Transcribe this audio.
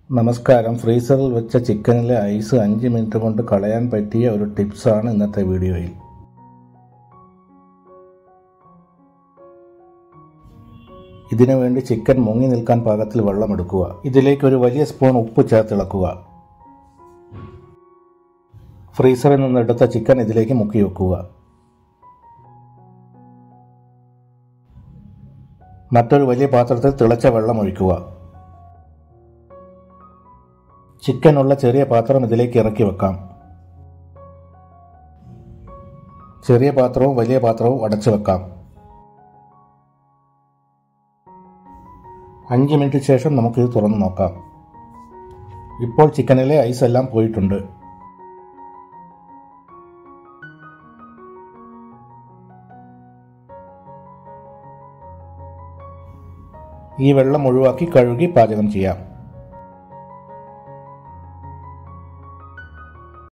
നമസ്കാരം. ഫ്രീസറിൽ വെച്ച ചിക്കനിലെ ഐസ് 5 മിനിറ്റ് കൊണ്ട് കളയാൻ പറ്റിയ ഒരു ടിപ്സാണ് ഇന്നത്തെ വീഡിയോയിൽ. ഇതിനു വേണ്ടി ചിക്കൻ മുങ്ങി നിൽക്കാൻ പാകത്തിൽ വെള്ളമെടുക്കുക. ഇതിലേക്ക് ഒരു വലിയ സ്പൂൺ ഉപ്പ് ചേർത്തിളക്കുക. ഫ്രീസറിൽ നിന്ന് എടുത്ത ചിക്കൻ ഇതിലേക്ക് മുക്കി വെക്കുക. മറ്റൊരു വലിയ പാത്രത്തിൽ തിളച്ച വെള്ളം ഒഴിക്കുക. ചിക്കനുള്ള ചെറിയ പാത്രം ഇതിലേക്ക് ഇറക്കി വെക്കാം. ചെറിയ പാത്രവും വലിയ പാത്രവും അടച്ചു വെക്കാം. 5 മിനിറ്റ് ശേഷം നമുക്കിത് തുറന്നു നോക്കാം. ഇപ്പോൾ ചിക്കനിലെ ഐസ് എല്ലാം പോയിട്ടുണ്ട്. ഈ വെള്ളം ഒഴിവാക്കി കഴുകി പാചകം ചെയ്യാം.